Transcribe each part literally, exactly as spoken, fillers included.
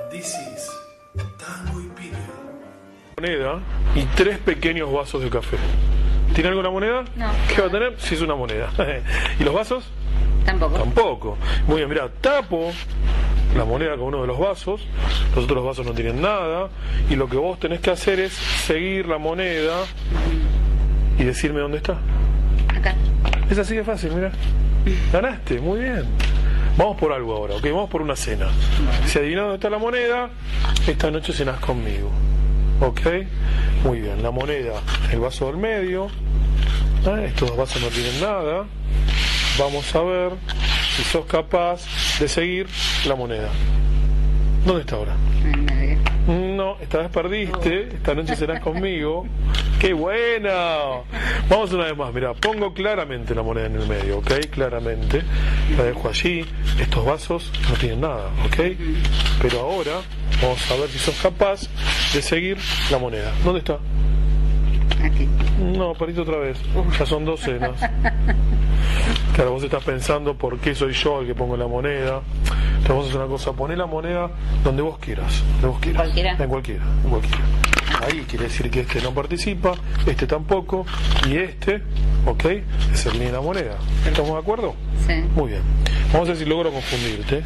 This is Tango y Piedra. Moneda y tres pequeños vasos de café. ¿Tiene alguna moneda? No. ¿Qué va a tener? Si es una moneda. ¿Y los vasos? Tampoco. Tampoco. Muy bien, mira, tapo la moneda con uno de los vasos, los otros vasos no tienen nada, y lo que vos tenés que hacer es seguir la moneda y decirme dónde está. Acá. Es así de fácil, mira. Ganaste, muy bien. Vamos por algo ahora, ok, vamos por una cena. Si adivinas dónde está la moneda, esta noche cenás conmigo. Ok, muy bien, la moneda, el vaso del medio. ¿Eh? Estos dos vasos no tienen nada. Vamos a ver si sos capaz de seguir la moneda. ¿Dónde está ahora? En medio. No, esta vez perdiste. Esta noche serás conmigo. ¡Qué buena! Vamos una vez más. Mira, pongo claramente la moneda en el medio, ¿ok? Claramente. La dejo allí. Estos vasos no tienen nada, ¿ok? Pero ahora vamos a ver si sos capaz de seguir la moneda. ¿Dónde está? Aquí. No, perdiste otra vez. Ya son dos cenas. Claro, vos estás pensando por qué soy yo el que pongo la moneda. Entonces vamos a hacer una cosa, poné la moneda donde vos quieras, donde vos quieras. ¿Cualquiera? En cualquiera, en cualquiera. Ahí quiere decir que este no participa, este tampoco, y este, ok, es el de la moneda. ¿Estamos de acuerdo? Sí. Muy bien. Vamos a ver si logro confundirte.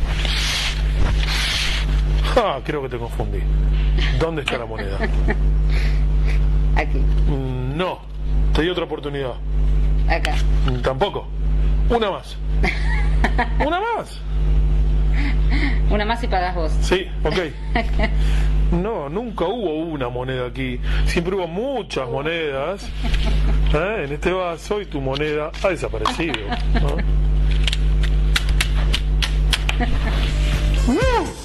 Ah, creo que te confundí. ¿Dónde está la moneda? Aquí. Mm, No, te di otra oportunidad. Acá. Mm, Tampoco. Una más. Una más. Una más y pagas vos. Sí, ok. No, nunca hubo una moneda aquí. Siempre hubo muchas monedas, ¿eh? En este vaso, y tu moneda ha desaparecido, ¿no? ¡Uh!